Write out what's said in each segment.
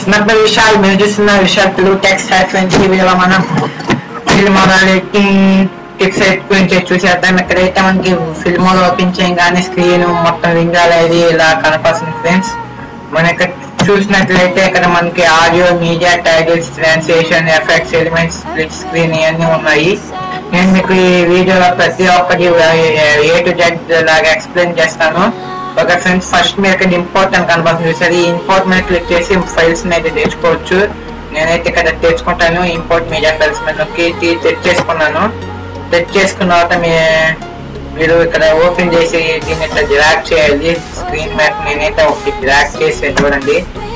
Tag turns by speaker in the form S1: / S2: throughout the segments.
S1: నా పేరు విశాల్. మీరు చూస్తున్న విశాల్ తెలుగు టెక్స్ట్ ఫ్రెండ్స్. ఈ వీడియోలో మనం ఫిల్మోలో టిప్స్ గురించి చూసేద్దాం. ఇక్కడైతే మనకి ఫిల్మోలో ఓపెన్ చేయగానే స్క్రీన్ మొత్తం రింగాలు అది ఇలా కనపడుతుంది ఫ్రెండ్స్. మనం ఇక్కడ చూసినట్లయితే ఇక్కడ మనకి audio, media, titles, translation, effects, elements, split screen ఇవన్నీ ఉన్నాయి. నేను మీకు ఈ వీడియోలో ప్రతి ఒక్కటి A to Z లాగా ఎక్స్ప్లెయిన్ చేస్తాను. ఓకే ఫ్రెండ్స్, ఫస్ట్ మీరు ఇక్కడ ఇంపోర్ట్ అని కనబడుతుంది సరే. ఈ ఇంపోర్ట్ మీద క్లిక్ చేసి ఫైల్స్ అయితే తెచ్చుకోవచ్చు. నేనైతే ఇక్కడ తెచ్చుకుంటాను. ఇంపోర్ట్ మీడియా ఫైల్స్ మీద తెచ్చేసుకున్నాను. తెచ్చేసుకున్న తర్వాత మీరు ఇక్కడ ఓపెన్ చేసి దీన్ని ఇట్లా డ్రాగ్ చేయాలి స్క్రీన్ మీద. నేనైతే ఒకటి డ్రాగ్ చేసి చూడండి.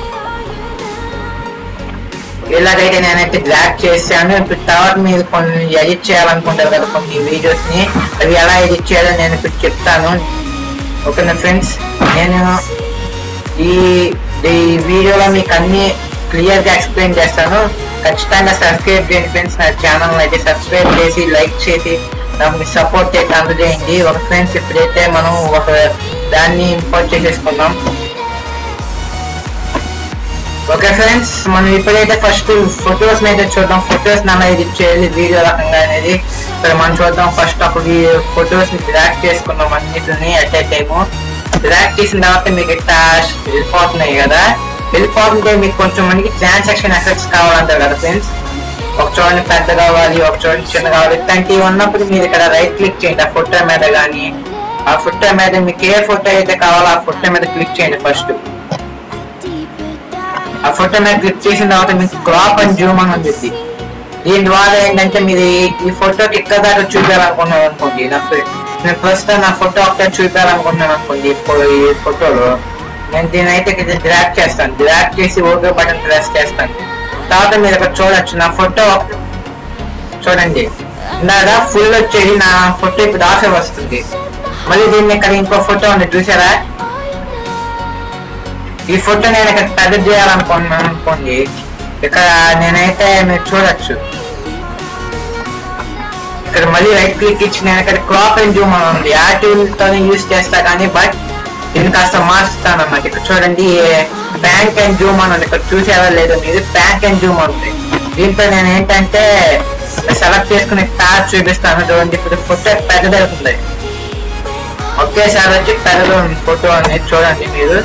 S1: ఇలాగైతే నేనైతే డ్రాగ్ చేశాను. ఇప్పుడు తర్వాత మీరు కొన్ని ఎడిట్ చేయాలనుకుంటారు కదా కొన్ని వీడియోస్ ని, అవి ఎలా ఎడిట్ చేయాలో నేను ఇప్పుడు చెప్తాను. ఓకేనా ఫ్రెండ్స్, నేను ఈ వీడియోలో మీకు అన్ని క్లియర్ గా ఎక్స్ప్లెయిన్ చేస్తాను. ఖచ్చితంగా సబ్స్క్రైబ్ చేయండి ఫ్రెండ్స్. నా ఛానల్ అయితే సబ్స్క్రైబ్ చేసి లైక్ చేసి నాకు సపోర్ట్ చేసి అందజేయండి. ఒక ఫ్రెండ్స్, ఇప్పుడైతే మనం ఒక దాన్ని ఇంపోర్ట్ చేసేసుకుందాం. ఓకే ఫ్రెండ్స్, మనం ఇప్పుడైతే ఫస్ట్ ఫొటోస్ అయితే చూద్దాం. ఫొటోస్ నన్ను ఎడిట్ చేయాలి వీడియో రకంగా అనేది ఇక్కడ మనం చూద్దాం. ఫస్ట్ అప్పుడు ఫొటోస్ ని డ్రాగ్ చేసుకున్నాం అన్నిటిని అట్ ఏ టైము. డ్రాగ్ చేసిన తర్వాత మీకు ఇట్లా వెళ్ళిపోతున్నాయి కదా. వెళ్ళిపోతుంటే మీకు కొంచెం మనకి ట్రాన్సాక్షన్ ఎఫెక్ట్స్ కావాలంటారు కదా ఫ్రెండ్స్. ఒక చూడండి పెద్ద కావాలి, ఒక చూడండి చిన్న కావాలి. ఇట్లాంటివి ఉన్నప్పుడు మీరు ఇక్కడ రైట్ క్లిక్ చేయండి ఆ ఫోటో మీద. కానీ ఆ ఫోటో మీద మీకు ఏ ఫోటో అయితే కావాలో ఆ ఫోటో మీద క్లిక్ చేయండి ఫస్ట్. ఆ ఫోటో మీద క్లిక్ చేసిన తర్వాత మీకు క్రాప్ అండ్ జూమ్ అని ఉంది. దీని ద్వారా ఏంటంటే మీరు ఈ ఫోటోకి ఇక్కడ దాకా చూపించాలనుకున్నాను అనుకోండి. నేను ప్రస్తుతం నా ఫోటో ఒకటే చూపించాలనుకుంటున్నాను అనుకోండి. ఈ ఫోటోలో నేను దీని అయితే డ్రాగ్ చేస్తాను. డ్రాగ్ చేసి ఓకే బటన్ ప్రెస్ చేస్తాను. తర్వాత మీరు ఇక్కడ చూడొచ్చు నా ఫోటో చూడండి. ఇందాక ఫుల్ వచ్చేది నా ఫోటో ఇప్పుడు ఆఫ్ వస్తుంది. మళ్ళీ దీన్ని ఇక్కడ ఇంకో ఫోటో ఉంది చూసారా. ఈ ఫోటో నేను ఇక్కడ పెద్ద చేయాలనుకున్నాను అనుకోండి. ఇక్కడ నేనైతే మీరు చూడొచ్చు ఇక్కడ మళ్ళీ రైట్ క్లిక్ ఇచ్చి నేను ఇక్కడ క్రాప్ అండ్ జూమ్ అని ఉంది. ఆ టూల్తోనే యూజ్ చేస్తా కానీ బట్ దీన్ని కాస్త మార్చుతాను అన్నమాట. ఇక్కడ చూడండి బ్యాంక్ అండ్ జూమ్ అని ఉంది. ఇక్కడ చూసేవా లేదు మీరు, బ్యాంక్ అండ్ జూమ్ ఉంది. దీంతో నేను ఏంటంటే సెలెక్ట్ చేసుకుని టాప్ చూపిస్తాను. చూడండి ఇప్పుడు ఫోటో పెద్దదవుతుంది. ఒకేసారి వచ్చి పెద్దగా ఉంది ఫోటో అనేది. చూడండి మీరు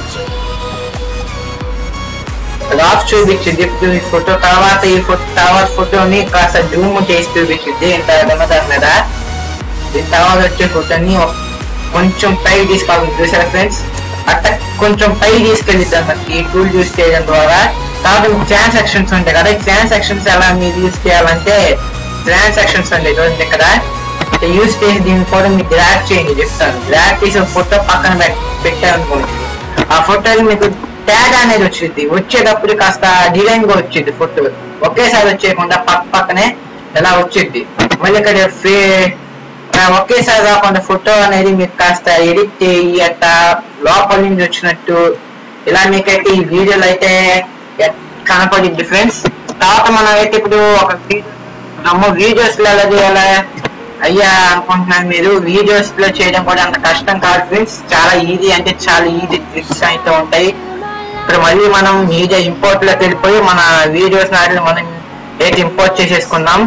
S1: రాఫ్ చూపించింది ఇప్పుడు ఈ ఫోటో. తర్వాత ఈ ఫోటోని కాస్త జూమ్ చేసి చూపించింది ఇంత దాని మీద. దీని తర్వాత వచ్చే ఫోటోని కొంచెం పై తీసుకోవాలి చూసారా ఫ్రెండ్స్. అట్లా కొంచెం పై తీసుకెళ్ళిద్దాం మనకి ఈ టూల్ యూజ్ చేయడం ద్వారా. తర్వాత ట్రాన్సాక్షన్స్ ఉంటాయి కదా. ఈ ట్రాన్సాక్షన్స్ ఎలా మీరు యూజ్ చేయాలంటే ట్రాన్సాక్షన్స్ ఉంటాయి చూడండి ఇక్కడ యూజ్ చేసి దీన్ని కూడా మీరు డ్రాగ్ చేయండి చెప్తాను. డ్రాగ్ చేసి ఫోటో పక్కన పెట్టారనుకోండి. ఆ ఫోటోని మీకు ట్యాగ్ అనేది వచ్చింది. వచ్చేటప్పుడు కాస్త డిజైన్ గా వచ్చింది ఫోటో. ఒకేసారి వచ్చేయకుండా పక్కనే ఎలా వచ్చింది. మళ్ళీ ఇక్కడ ఒకేసారి రాకుండా ఫోటో అనేది మీకు కాస్త ఎడిట్ చేయి అట్లా లోపల నుంచి వచ్చినట్టు ఇలా మీకైతే ఈ వీడియోలో అయితే కనపడింది ఫ్రెండ్స్. తర్వాత మనం అయితే ఇప్పుడు ఒక వీడియోస్ లో ఎలా చేయాలా అయ్యా అనుకుంటున్నాను. మీరు వీడియోస్ లో చేయడం కూడా అంత కష్టం కాదు ఫ్రెండ్స్. చాలా ఈజీ అంటే చాలా ఈజీ ట్రిక్స్ అయితే ఉంటాయి. ఇప్పుడు మళ్ళీ మనం మీడియా ఇంపోర్ట్ లోకి వెళ్ళిపోయి మన వీడియోస్ నాటిని మనం అయితే ఇంపోర్ట్ చేసేసుకుందాం.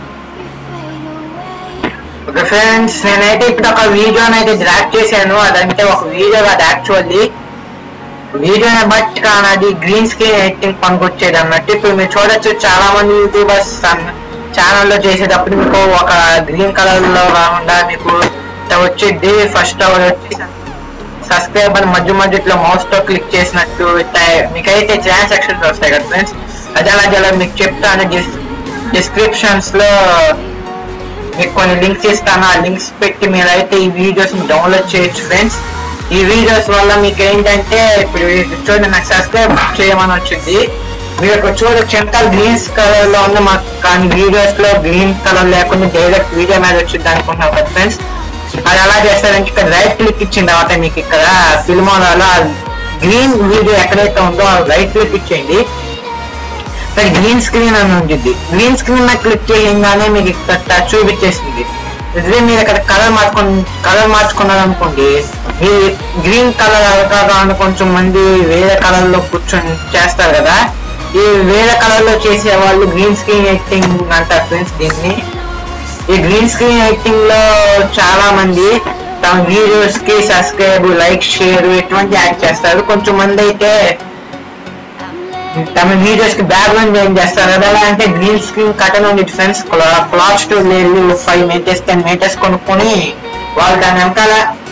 S1: ఓకే ఫ్రెండ్స్, నేనైతే ఇప్పుడు ఒక వీడియోని అయితే డ్రాగ్ చేశాను. అదంటే ఒక వీడియో కాదు యాక్చువల్లీ. వీడియోని బట్టి కానీ అది గ్రీన్ స్క్రీన్ ఎడిటింగ్ పనికొచ్చేది అన్నట్టు. ఇప్పుడు మీరు చూడొచ్చు చాలా మంది యూట్యూబర్స్ ఛానల్లో చేసేటప్పుడు మీకు ఒక గ్రీన్ కలర్ లో కాకుండా మీకు వచ్చేది. ఫస్ట్ వచ్చి సబ్స్క్రైబ్ అని మధ్య ఇట్లా మౌస్ తో క్లిక్ చేసినట్టు మీకైతే ట్రాన్సాక్షన్స్ వస్తాయి కదా ఫ్రెండ్స్. అదే మీకు చెప్తాను. డిస్క్రిప్షన్స్ లో మీకు కొన్ని లింక్స్ ఇస్తాను. ఆ లింక్స్ పెట్టి మీరైతే ఈ వీడియోస్ డౌన్లోడ్ చేయొచ్చు ఫ్రెండ్స్. ఈ వీడియోస్ వల్ల మీకు ఏంటంటే ఇప్పుడు చూడండి నాకు సబ్స్క్రైబ్ చేయమని వచ్చింది. మీరు ఇక్కడ చూడొచ్చు వెనకాల గ్రీన్ కలర్ లో ఉంది మాకు, కానీ వీడియోస్ లో గ్రీన్ కలర్ లేకుండా డైరెక్ట్ వీడియో మీద వచ్చింది అనుకుంటున్నాం కదా ఫ్రెండ్స్. అది ఎలా చేస్తారంటే ఇక్కడ రైట్ క్లిక్ ఇచ్చిన తర్వాత మీకు ఇక్కడ ఫిల్మోలో గ్రీన్ వీడియో ఎక్కడైతే ఉందో రైట్ క్లిక్ ఇచ్చేయండి. ఇక్కడ గ్రీన్ స్క్రీన్ అని ఉంటుంది. గ్రీన్ స్క్రీన్ మీద క్లిక్ చేయగానే మీకు ఇక్కడ చూపించేస్తుంది. ఇదే మీరు ఇక్కడ కలర్ మార్చుకున్నారు అనుకోండి, మీ గ్రీన్ కలర్ కాకుండా కొంచెం మంది వేరే కలర్ లో కూర్చొని చేస్తారు కదా, ఈ వేరే కలర్ లో చేసే వాళ్ళు గ్రీన్ స్క్రీన్ ఎడిటింగ్ అంటారు ఫ్రెండ్స్ దీన్ని. ఈ గ్రీన్ స్క్రీన్ ఎడిటింగ్ లో చాలా మంది తమ వీడియోస్ కి సబ్స్క్రైబ్, లైక్, షేర్ ఇటువంటి యాడ్ చేస్తారు. కొంచెం మంది అయితే తమ వీడియోస్ కి బ్యాక్గ్రౌండ్ చేంజ్ చేస్తారు. అది ఎలా అంటే గ్రీన్ స్క్రీన్ కటన్ ఉంది ఫ్రెండ్స్, క్లాత్ స్టోర్ లేదు 5 meters 10 meters కొనుక్కొని వాళ్ళు దాని వెనకాల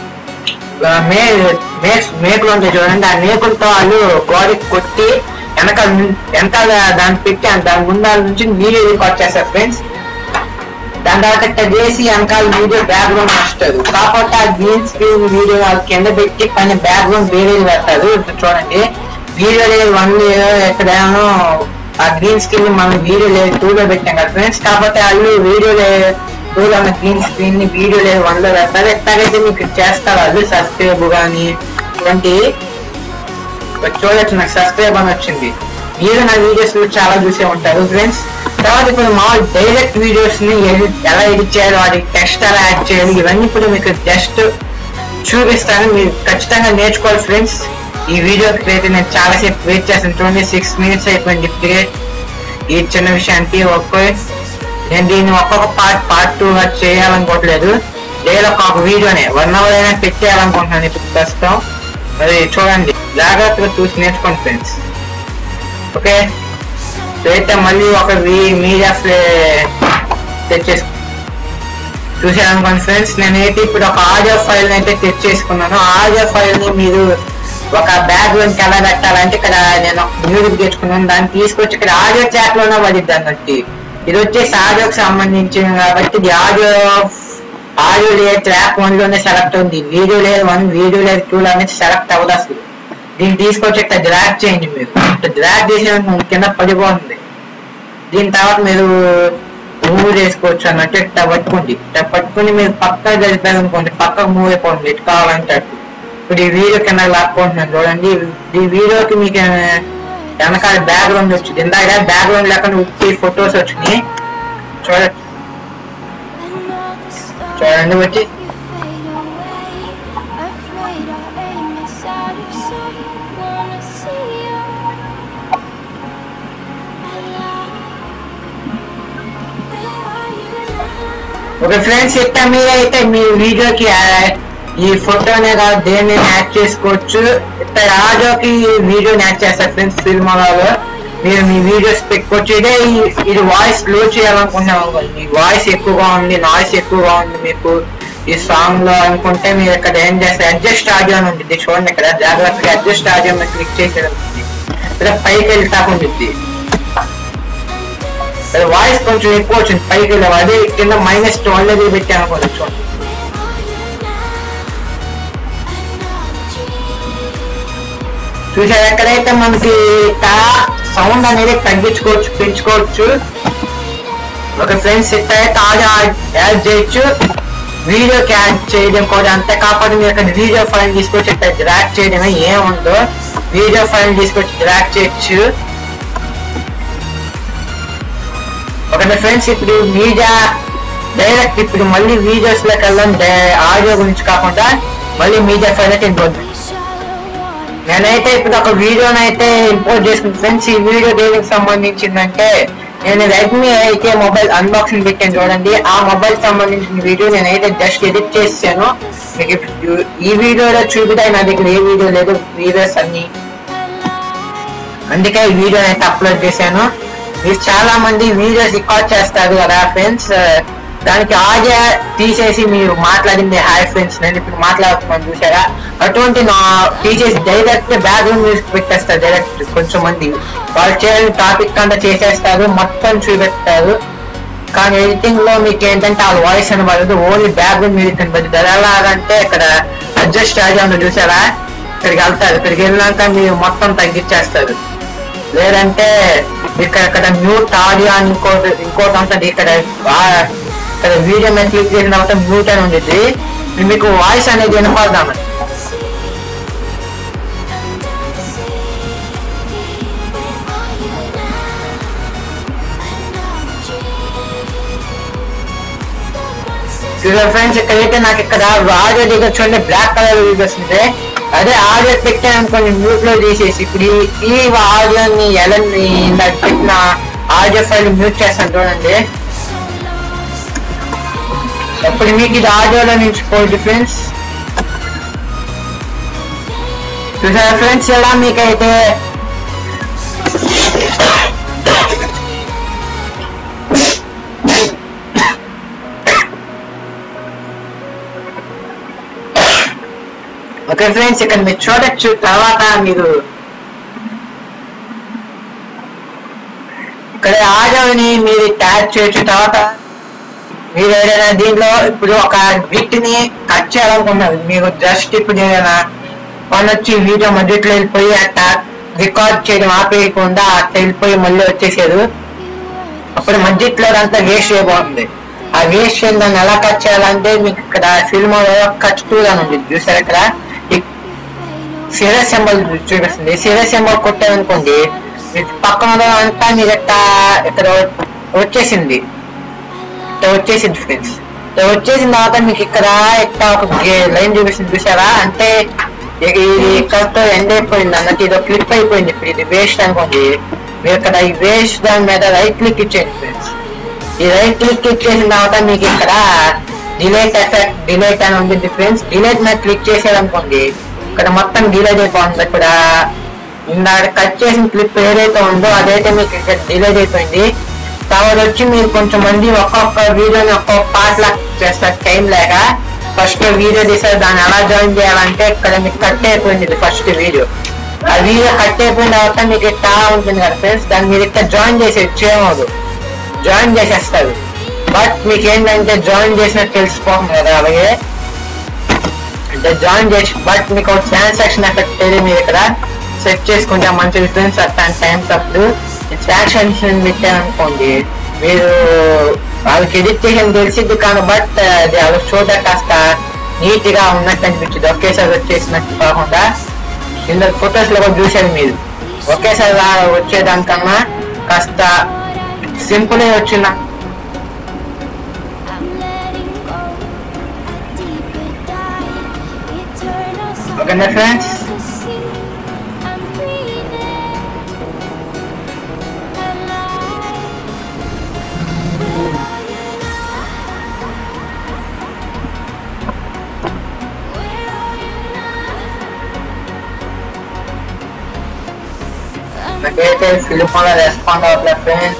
S1: మేకులు ఉంటాయి చూడండి, ఆ మేకులతో వాళ్ళు గోడకి కొట్టి వెనకాల దాన్ని పెట్టి దాని ముందాల నుంచి వీడియో రికార్డ్ చేస్తారు ఫ్రెండ్స్. దాని తర్వాత చేసి వెనకాల వీడియో బ్యాక్గ్రౌండ్ వస్తుంది. కాకపోతే ఆ గ్రీన్ స్క్రీన్ వీడియో వాళ్ళు కింద పెట్టి పైన బ్యాక్గ్రౌండ్ వేరే పెడతారు. చూడండి వీడియో లేదు 1 year ఎక్కడేమో ఆ గ్రీన్ స్క్రీన్ మనం వీడియో లేదు 2 లో పెట్టాం కదా ఫ్రెండ్స్. కాకపోతే వాళ్ళు వీడియో లేదు 2 లో ఉన్న గ్రీన్ స్క్రీన్ ని వీడియో లేదు 1 లో పెడతారు. ఎట్లాగైతే మీకు చేస్తారు వాళ్ళు సబ్స్క్రైబ్ కానీ ఇటువంటి. చూడొచ్చు నాకు సబ్స్క్రైబ్ అని వచ్చింది. మీరు నా వీడియోస్ చాలా చూసే ఉంటారు ఫ్రెండ్స్. తర్వాత ఇప్పుడు మా డైరెక్ట్ వీడియోస్ ని ఎలా ఎడిట్ చేయాలి, వాటికి టెక్స్ట్ ఎలా యాడ్ చేయాలి, ఇవన్నీ ఇప్పుడు మీకు జస్ట్ చూపిస్తాను. మీరు ఖచ్చితంగా నేర్చుకోవాలి ఫ్రెండ్స్. ఈ వీడియోకి అయితే నేను చాలాసేపు వెయిట్ చేస్తాను. చూడండి 6 minutes అయిపోయింది ఇప్పుడే ఈ చిన్న విషయానికి. నేను దీన్ని ఒక్కొక్క పార్ట్ 2 చేయాలనుకోవట్లేదు. లేదా ఒక వీడియోనే 1 hour అయినా పెట్టేయాలనుకుంటున్నాను ఇప్పుడు ప్రస్తుతం. మరి చూడండి జాగ్రత్తగా చూసి నేర్చుకోండి ఫ్రెండ్స్. ఓకే అయితే మళ్ళీ ఒక మీడియా తెచ్చేసుకు చూసారనుకోండి ఫ్రెండ్స్. నేనైతే ఇప్పుడు ఒక ఆడియో ఫైల్ అయితే తెచ్చేసుకున్నాను. ఆడియో ఫైల్ ని మీరు ఒక బ్యాక్గ్రౌండ్ ఎలా పెట్టాలంటే ఇక్కడ నేను మ్యూజిక్ తెచ్చుకున్నాను. దాన్ని తీసుకొచ్చి ఇక్కడ ఆడియో ట్రాక్ లోనే పడిద్ది అన్నట్టు. ఇది వచ్చేసి ఆడియోకి సంబంధించింది కాబట్టి ఇది ఆడియో లేయర్ ట్రాక్ 1 లోనే సెలెక్ట్ ఉంది. వీడియో లేయర్ 1, వీడియో లేయర్ 2 అనేది సెలెక్ట్ అవ్వదు అసలు. దీన్ని తీసుకొచ్చి ఇక్కడ డ్రాగ్ చేయండి. మీరు ఇక్కడ డ్రాగ్ చేసిన కింద పడిపోతుంది. దీని తర్వాత మీరు మూవ్ చేసుకోవచ్చు అన్నట్టు ఇట్లా పట్టుకోండి. ఇట్లా పట్టుకుని మీరు పక్కకు జరిపారు అనుకోండి, పక్కకు మూవ్ అయిపోండి ఇటు కావాలంటే. ఇప్పుడు ఈ వీడియో కింద లాక్కుంటున్నాను చూడండి. ఈ వీడియోకి మీకు వెనకాల బ్యాక్గ్రౌండ్ వచ్చింది. ఇందాక బ్యాక్గ్రౌండ్ లేకుండా ఉట్టి ఫొటోస్ వచ్చినాయి. చూడండి వచ్చి ఓకే ఫ్రెండ్స్, ఇట్లా మీరైతే మీ వీడియోకి ఈ ఫోటోనే కాదు దేన్ని యాడ్ చేసుకోవచ్చు. ఇట్లా ఆడియోకి వీడియోని యాడ్ చేస్తారు ఫ్రెండ్స్. ఫిల్మోలో మీరు మీ వీడియోస్ పెట్టుకోవచ్చు. ఇది వాయిస్ లో చేయాలనుకుంటున్నాం అనుకోండి, మీ వాయిస్ ఎక్కువగా ఉంది, నాయిస్ ఎక్కువగా ఉంది మీకు ఈ సాంగ్ లో అనుకుంటే మీరు ఇక్కడ ఏం చేస్తారు, అడ్జస్ట్ ఆడియో అని ఉంటుంది చూడండి. ఇక్కడ జాగ్రత్తగా అడ్జస్ట్ ఆడియో మీద క్లిక్ చేసేది ఇక్కడ పైకి వెళ్తా ఉంటుంది. వాయిస్ కొంచెం ఎక్కువ వచ్చింది పైకి వెళ్ళాము. అదే కింద -12 పెట్టాను అనుకోండి చూడండి. చూసారు ఎక్కడైతే మనకి సౌండ్ అనేది తగ్గించుకోవచ్చు, పెంచుకోవచ్చు. ఓకే ఫ్రెండ్స్, ఇట్లయితే ఆడియో యాడ్ చేయొచ్చు, వీడియోకి యాడ్ చేయడం కూడా అంతే. కాకపోతే మీరు ఇక్కడ వీడియో ఫైల్ తీసుకొచ్చి ఇట్లా డ్రాగ్ చేయడమే ఏముందో, వీడియో ఫైల్ తీసుకొచ్చి డ్రాగ్ చేయొచ్చు. ఓకే ఫ్రెండ్స్, ఇప్పుడు మీడియా డైరెక్ట్ ఇప్పుడు మళ్ళీ వీడియోస్ లోకి వెళ్ళాం. ఆడియో గురించి కాకుండా మళ్ళీ మీడియా ఫైల్ అయితే ఇంపోర్ట్. నేనైతే ఇప్పుడు ఒక వీడియోని అయితే ఇంపోర్ట్ చేసుకుంటాను ఫ్రెండ్స్. ఈ వీడియో దేనికి సంబంధించిందంటే నేను రెడ్మీ అయితే మొబైల్ అన్బాక్సింగ్ పెట్టాను చూడండి. ఆ మొబైల్ సంబంధించిన వీడియో నేనైతే జస్ట్ ఎడిట్ చేసాను. మీకు ఈ వీడియోలో చూపితే నా దగ్గర ఏ వీడియో లేదు, వీడియోస్ అన్ని, అందుకే ఈ వీడియో అయితే అప్లోడ్ చేశాను. మీరు చాలా మంది వీడియోస్ రికార్డ్ చేస్తారు కదా ఫ్రెండ్స్, దానికి ఆడియో తీసేసి మీరు మాట్లాడింది హాయ్ ఫ్రెండ్స్ నేను ఇప్పుడు మాట్లాడుతున్నాను చూసారా, అటువంటి నా తీసేసి డైరెక్ట్ బ్యాక్గ్రౌండ్ మ్యూజిక్ పెట్టేస్తారు. డైరెక్ట్ కొంచెం మంది వాళ్ళు చేయాలని టాపిక్ అంతా చేసేస్తారు, మొత్తం చూపెడతారు. కానీ ఎడిటింగ్ లో మీకు ఏంటంటే ఆ వాయిస్ అనబడదు, ఓన్లీ బ్యాక్గ్రౌండ్ మ్యూజిక్ అనబడుతుంది. అది ఎలాగంటే ఇక్కడ అడ్జస్ట్ ఆడియో చూసారా, ఇక్కడికి వెళ్తారు. ఇక్కడికి వెళ్ళినాక మీరు మొత్తం తగ్గించేస్తారు. లేదంటే ఇక్కడ మ్యూట్ ఆడియో ఇంకోటి ఉంటుంది. ఇక్కడ వీడియో మీద క్లిక్ చేసిన తర్వాత మ్యూట్ అని ఉండేది, మీకు వాయిస్ అనేది వినపడదామని. ఫ్రెండ్స్ ఇక్కడైతే నాకు ఇక్కడ ఆడియో దగ్గర చూడండి బ్లాక్ కలర్ వస్తుంది. అదే ఆడియో పెట్టాను అనుకోండి మ్యూట్ లో తీసేసి ఇప్పుడు ఈ ఆడియోని ఎలా ఇందాక పెట్టిన ఆడియో ఫైల్ మ్యూట్ చేస్తాను చూడండి. ఇప్పుడు మీకు ఇది ఆడియోలో నుంచి పోయింది ఫ్రెండ్స్. చూసారా ఫ్రెండ్స్ ఎలా మీకైతే ఓకే ఫ్రెండ్స్ ఇక్కడ మీరు చూడొచ్చు. తర్వాత మీరు ఇక్కడ ఆడియోని మీరు ట్యాగ్ చేయొచ్చు. తర్వాత మీరు ఏదైనా దీంట్లో ఇప్పుడు ఒక బిట్ ని కట్ చేయాలనుకున్నారు మీరు జస్ట్ ఇప్పుడు ఏదైనా వన్ వచ్చి వీడియో మధ్యలో వెళ్ళిపోయి అట్లా రికార్డ్ చేయడం ఆపేయకుండా అట్లా వెళ్ళిపోయి మళ్ళీ వచ్చేసారు. అప్పుడు మధ్యలో అంతా వేస్ట్ చేయబోతుంది. ఆ వేస్ట్ చేయడం దాన్ని ఎలా కట్ చేయాలంటే మీకు ఇక్కడ ఫిల్మ్ కట్ టూల్ అని ఉంది చూసారు. ఇక్కడ సీరియస్ సింబల్ చూపిస్తుంది. సీరియస్ సింబల్ కొట్టారనుకోండి పక్కన అంతా మీరు ఇక్కడ వచ్చేసింది ఫ్రెండ్స్. వచ్చేసిన తర్వాత మీకు ఇక్కడ ఒక లైన్ చూపిస్తుంది చూసారా. అంటే ఇది ఇక్కడతో ఎండ్ అయిపోయింది అన్నట్టు ఇది క్లిప్ అయిపోయింది. ఇప్పుడు ఇది వేస్ట్ అనుకోండి. మీరు ఇక్కడ ఈ వేస్ట్ దాని మీద రైట్ క్లిక్ ఇచ్చేయండి ఫ్రెండ్స్. ఈ రైట్ క్లిక్ ఇచ్చేసిన తర్వాత మీకు ఇక్కడ డిలేట్ ఎఫెక్ట్ డిలేట్ అని ఉంటుంది ఫ్రెండ్స్. డిలేట్ మీద క్లిక్ చేసేదనుకోండి ఇక్కడ మొత్తం డిలేట్ అయిపోతుంది. ఇక్కడ ఇందాక కట్ చేసిన క్లిప్ ఏదైతే ఉందో అదైతే మీకు ఇక్కడ డిలేట్ అయిపోయింది. తర్వాత వచ్చి మీరు కొంచెం మంది ఒక్కొక్క వీడియోని ఒక్కొక్క పార్ట్ లా చేస్తారు టైం లేక. ఫస్ట్ వీడియో తీసారు దాన్ని ఎలా జాయిన్ చేయాలంటే ఇక్కడ మీకు కట్ అయిపోయింది ఫస్ట్ వీడియో. ఆ వీడియో కట్ అయిపోయిన తర్వాత మీకు ఇట్లా ఉంటుంది కదా ఫ్రెండ్స్. దాన్ని మీరు ఇక్కడ జాయిన్ చేసేది జాయిన్ చేసేస్తారు. బట్ మీకు ఏంటంటే జాయిన్ చేసినట్టు తెలిసిపోతుంది కదా. అలాగే అంటే జాయిన్ చేసి బట్ మీకు ఒక ట్రాన్సాక్షన్ ఎఫెక్ట్ మీరు ఇక్కడ సెట్ చేసుకుంటే మంచి ఫ్రెండ్స్. అట్లాంటి టైమ్స్ అప్పుడు ట్రాన్సాక్షన్ పెట్టారనుకోండి మీరు వాళ్ళకి ఎడిట్ చేయడం తెలిసింది కానీ బట్ అది వాళ్ళకి చూడ కాస్త నీట్ గా ఉన్నట్టు అనిపించింది. ఒకేసారి వచ్చేసినట్టు కాకుండా ఇందులో ఫొటోస్ లో కూడా చూసారు మీరు ఒకేసారి వచ్చేదానికన్నా కాస్త సింపుల్ గా వచ్చిన ఓకేనా ఫ్రెండ్స్. నాకైతే ఫిలిం వల్ల రెస్పాండ్ అవ్వట్లేదు ఫ్రెండ్స్.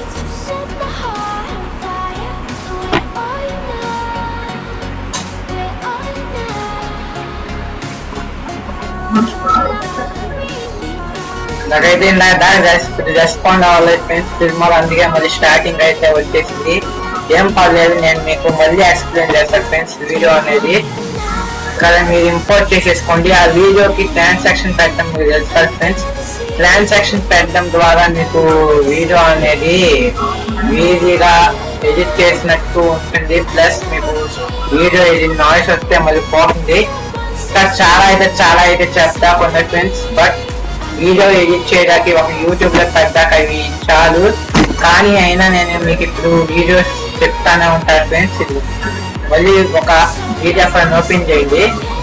S1: నాకైతే దానికి రెస్పాండ్ అవ్వలేదు ఫ్రెండ్స్ ఫిలిం వల్ల. అందుకే మళ్ళీ స్టార్టింగ్ అయితే వచ్చేసింది. ఏం పర్లేదు నేను మీకు మళ్ళీ ఎక్స్ప్లెయిన్ చేస్తాను ఫ్రెండ్స్. వీడియో అనేది కదా మీరు ఇంపోర్ట్ చేసేసుకోండి. ఆ వీడియోకి ట్రాన్సాక్షన్ పెట్టడం మీకు తెలుస్తారు ఫ్రెండ్స్. ట్రాన్సాక్షన్ పెట్టడం ద్వారా మీకు వీడియో అనేది ఈజీగా ఎడిట్ చేసినట్టు ఉంటుంది. ప్లస్ మీకు వీడియో ఇది నాయిస్ వస్తే మళ్ళీ పోతుంది. ఇంకా చాలా అయితే చెప్తా కొన్ని ఫ్రెండ్స్. బట్ వీడియో ఎడిట్ చేయడానికి ఒక యూట్యూబ్ లో పెట్టాక ఇవి చాలు. కానీ అయినా నేను మీకు ఇప్పుడు వీడియోస్ చెప్తానే ఉంటాను ఫ్రెండ్స్. ఇది మళ్ళీ ఒక PDF ఓపెన్ చేయండి.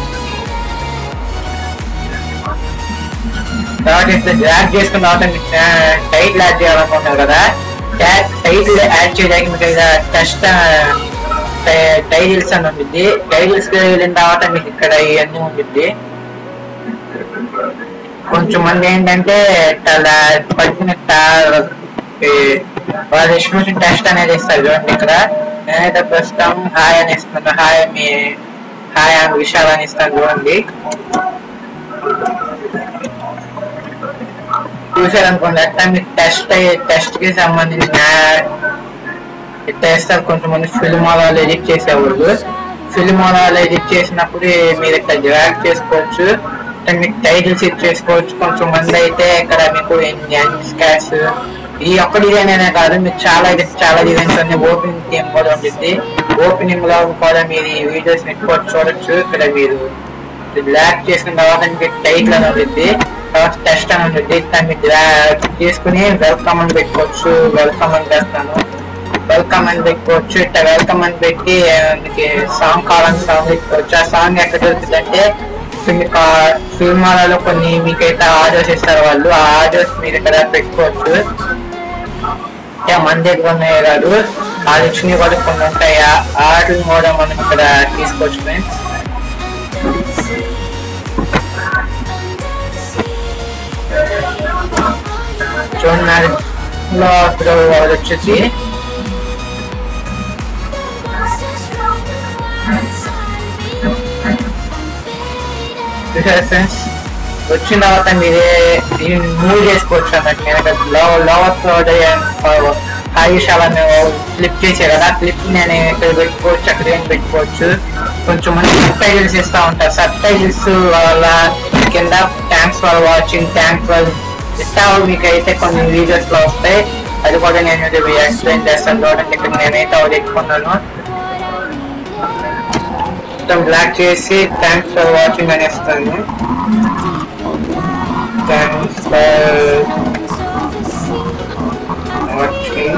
S1: తర్వాత ఇట్లా డ్రాగ్ చేసుకున్న తర్వాత మీకు టైటిల్ యాడ్ చేయాలనుకుంటున్నారు కదా. టైటిల్ యాడ్ చేయడానికి మీకు టెస్ట్ టైటిల్స్ అని ఉంటుంది. టైటిల్స్ వెళ్ళిన తర్వాత మీకు ఇక్కడ ఇవన్నీ ఉంటుంది. కొంచెం మంది ఏంటంటే పట్టిన వాళ్ళ ఎస్టిమేషన్ టెస్ట్ అనేది ఇస్తారు చూడండి. ఇక్కడ నేనైతే ప్రస్తుతం హాయ్ అని ఇస్తున్నాను. హాయ్ అని విషయాలని ఇస్తాను చూడండి. చూసారనుకోండి అట్లా మీకు టెస్ట్ కి సంబంధించిన ఇస్తారు. కొంతమంది ఫిల్మ్ వాళ్ళు ఎడిట్ చేసేవాళ్ళు ఫిల్మ్ వాళ్ళు ఎడిట్ చేసినప్పుడు మీరు ఇక్కడ డ్రాగ్ చేసుకోవచ్చు. మీకు టైటిల్స్ ఇచ్చేసుకోవచ్చు. కొంచెం మంది అయితే ఇక్కడ మీకు స్కాట్స్ ఈ ఒక్క డిజైన్ అనే కాదు మీకు చాలా డిజైన్స్ అన్ని ఓపెనింగ్ థీమ్ కూడా ఉంటుంది. ఓపెనింగ్ లో కూడా మీరు ఈ వీడియోస్ ఎక్కువ చూడొచ్చు. ఇక్కడ మీరు బ్లాక్ చేసుకున్న తర్వాత మీకు టైటిల్ అని ఉంటుంది. తర్వాత టెస్ట్ అని ఉంటుంది. దాన్ని తీసుకుని వెల్కమ్ అని పెట్టుకోవచ్చు. వెల్కమ్ అని చేస్తాను. వెల్కమ్ అని పెట్టుకోవచ్చు. ఇట్లా వెల్కమ్ అని పెట్టి మీకు సాంగ్ కావాలని సాంగ్ పెట్టుకోవచ్చు. ఆ సాంగ్ ఎక్కడ దొరుకుతుంది అంటే సినిమాలలో కొన్ని మీకైతే ఆర్డర్స్ ఇస్తారు వాళ్ళు. ఆ ఆర్డర్స్ మీరు ఇక్కడ పెట్టుకోవచ్చు. మన దగ్గర ఉన్నాయి కాదు, ఆ రిచ్ని కూడా కొన్ని ఉంటాయి. ఆర్డర్ కూడా మనం ఇక్కడ తీసుకోవచ్చు ఫ్రెండ్స్. చూడండి వచ్చేసి ఫ్రెండ్స్ వచ్చిన తర్వాత మీరే మూవ్ చేసుకోవచ్చు అన్నట్టు. నేను లోవర్ ఫ్లోర్ ఆయుష్ అలా క్లిప్ చేసే కదా, క్లిప్ నేను ఇక్కడ పెట్టుకోవచ్చు, అక్కడ ఏం పెట్టుకోవచ్చు. కొంచెం మంది సబ్ టైటిల్స్ ఇస్తూ ఉంటారు. సబ్ టైటిల్స్ వల్ల కింద thanks for watching, thanks for ఇస్తా మీకు అయితే కొన్ని వీడియోస్ లో వస్తాయి. అది కూడా నేను ఎక్స్ప్లెయిన్ చేస్తాను. చూడండి ఇక్కడ నేనైతే అది ఎక్కున్నాను. మొత్తం బ్లాక్ చేసి థ్యాంక్స్ ఫర్ వాచింగ్ అని ఇస్తాను. Thanks for watching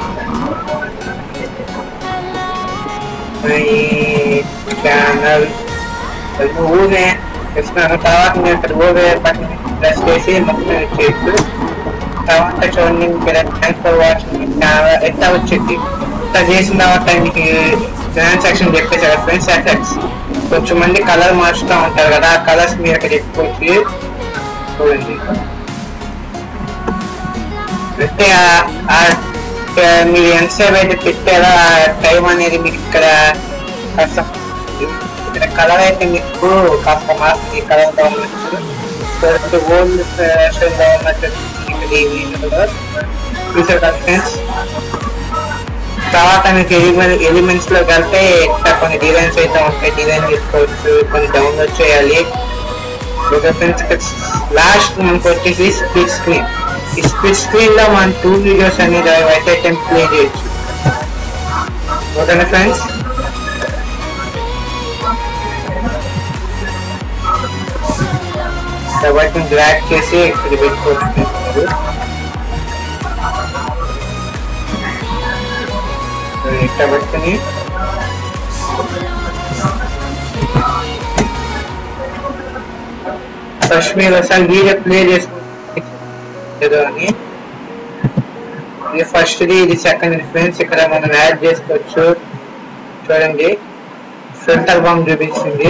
S1: my channel ఊరే ఇస్తున్నాను. తర్వాత నేను ఇక్కడ ఊరే బటన్ ప్రెస్ చేసి మొత్తం ఇచ్చేసి తర్వాత చూడండి థ్యాంక్స్ ఫర్ వాచింగ్ ఎట్లా వచ్చింది. ఇట్లా చేసిన తర్వాత మీకు ట్రాన్సాక్షన్ చెప్పేసారు ఫ్రెండ్స్. ఎఫెక్ట్స్ కొంచెం మంది కలర్ మార్చుతూ ఉంటారు కదా, ఆ కలర్స్ మీరు అక్కడ చెప్పుకోవచ్చు. చూడండి అంటే మీరు ఎంతసేపు అయితే పెట్టారో ఆ టైం అనేది మీకు ఇక్కడ కాస్త ఇక్కడ కలర్ అయితే మీకు కాస్త మారుతుంది. కలర్ గా ఉన్నట్టు ఓల్డ్ ఫ్యాషన్ గా ఉన్నట్టు చూసారు కదా ఫ్రెండ్స్. తర్వాత మీకు ఎలిమెంట్స్ లో కలిపే ఇక్కడ కొన్ని డిజైన్స్ అయితే ఉంటాయి. డిజైన్ తీసుకోవచ్చు, కొన్ని డౌన్లోడ్ చేయాలి. ఫ్రెండ్స్ లాస్ట్ మనకు వచ్చేసి స్ప్లిట్ స్క్రీన్. ఈ స్ప్లిట్ స్క్రీన్ లో మనం 2 వీడియోస్ అనేది అయితే ప్లే చేయొచ్చు. ఓకేనా ఫ్రెండ్స్. వాటిని డ్రాగ్ చేసి ఇక్కడ పెట్టుకోవచ్చు. ఇక్కడ పెట్టుకుని ఫస్ట్ మీరు అసలు వీడియో ప్లే చేస్తారు అని ఇది ఫస్ట్ది, ఇది సెకండ్ ఫ్రెండ్స్. ఇక్కడ మనం యాడ్ చేసుకోవచ్చు. చూడండి ఫిల్టర్ బాంబ్ చూపించింది.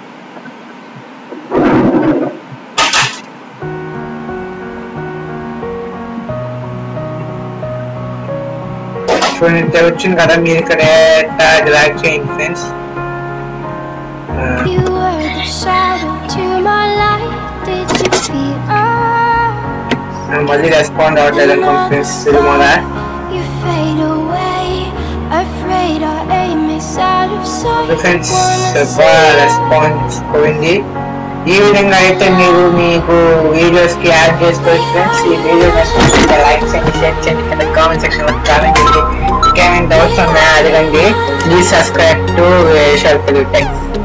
S1: చూడండి వచ్చింది కదా, మీరు ఇక్కడ డ్రాగ్ చేయండి ఫ్రెండ్స్. మళ్ళీ రెస్పాండ్ అవ్వట్లేదు అనుకోండి ఫ్రెండ్స్. సినిమాలో ఫ్రెండ్స్ రెస్పాన్స్ పోయింది. ఈ విధంగా అయితే మీరు మీకు వీడియోస్ కి యాడ్ చేసుకోవచ్చు ఫ్రెండ్స్. ఈ వీడియో నచ్చితే లైక్ చేయండి, షేర్ చేయండి, కింద కామెంట్ సెక్షన్ లో కామెంట్ చేయండి. ఇంకేమైనా డౌట్స్ ఉన్నాయా అడగండి. ప్లీజ్ సబ్స్క్రైబ్ టు షర్పల్. థ్యాంక్స్.